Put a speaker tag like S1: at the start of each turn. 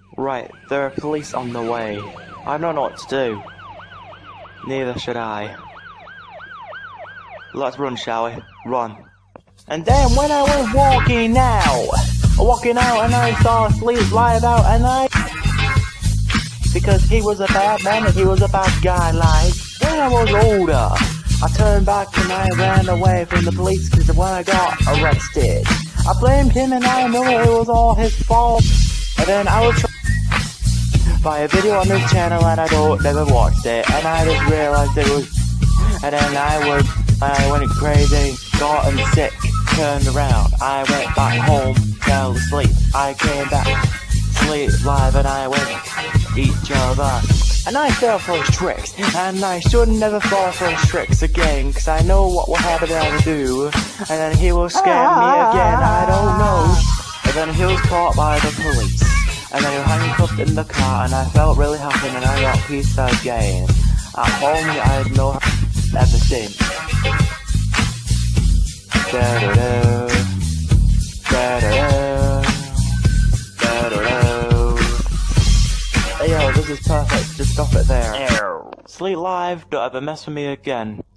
S1: Right, there are police on the way. I don't know what to do. Neither should I. Let's run, shall we? Run. And then when I was walking out and I saw SLEEPLive out and because he was a bad man and he was a bad guy, like, when I was older, I turned back and I ran away from the police because when I got arrested, I blamed him and I knew it was all his fault. And then I was by a video on this channel and I never watched it, and I just realized it was, and then I went crazy, gotten sick, turned around, I went back home, fell asleep, I came back, SLEEPLive, and I went each other, and I fell for his tricks, and I should never fall for his tricks again, cause I know what will happen if I do, and then he will scam me again, I don't know, and then he was caught by the police, and then he was handcuffed in the car, and I felt really happy, and I got peace again. At home, I had no ever since. Da-da-da, da-da-da, da-da-da. Hey yo, this is perfect, just stop it there. SLEEPLive, don't ever mess with me again.